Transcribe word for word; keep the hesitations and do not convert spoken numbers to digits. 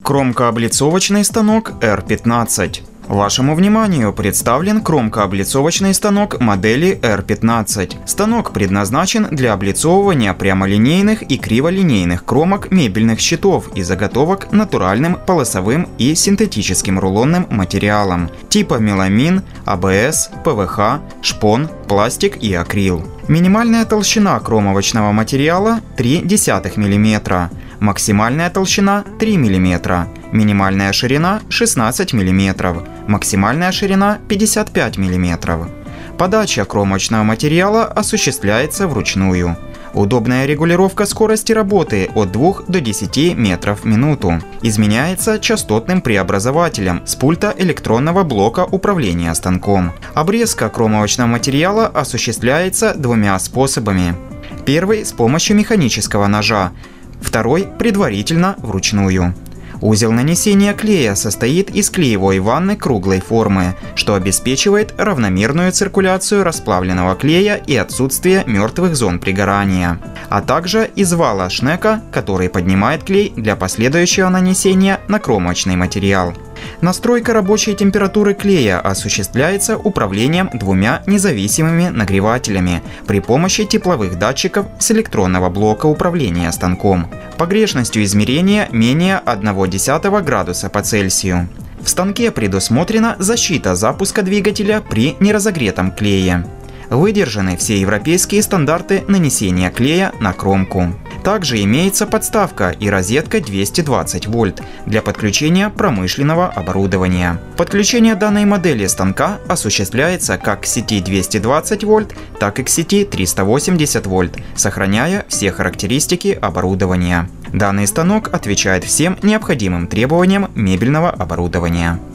Кромкооблицовочный станок эр пятнадцать. Вашему вниманию представлен кромкооблицовочный станок модели эр пятнадцать. Станок предназначен для облицовывания прямолинейных и криволинейных кромок мебельных щитов и заготовок натуральным полосовым и синтетическим рулонным материалом типа меламин, а бэ эс, пэ вэ ха, шпон, пластик и акрил. Минимальная толщина кромовочного материала три десятых миллиметра. Максимальная толщина три миллиметра, минимальная ширина шестнадцать миллиметров, максимальная ширина пятьдесят пять миллиметров. Подача кромочного материала осуществляется вручную. Удобная регулировка скорости работы от двух до десяти метров в минуту. Изменяется частотным преобразователем с пульта электронного блока управления станком. Обрезка кромовочного материала осуществляется двумя способами. Первый – с помощью механического ножа. Второй – предварительно вручную. Узел нанесения клея состоит из клеевой ванны круглой формы, что обеспечивает равномерную циркуляцию расплавленного клея и отсутствие мертвых зон пригорания, а также из вала шнека, который поднимает клей для последующего нанесения на кромочный материал. Настройка рабочей температуры клея осуществляется управлением двумя независимыми нагревателями при помощи тепловых датчиков с электронного блока управления станком. Погрешностью измерения менее одного десятого градуса по Цельсию. В станке предусмотрена защита запуска двигателя при неразогретом клее. Выдержаны все европейские стандарты нанесения клея на кромку. Также имеется подставка и розетка двести двадцать вольт для подключения промышленного оборудования. Подключение данной модели станка осуществляется как к сети двести двадцать вольт, так и к сети триста восемьдесят вольт, сохраняя все характеристики оборудования. Данный станок отвечает всем необходимым требованиям мебельного оборудования.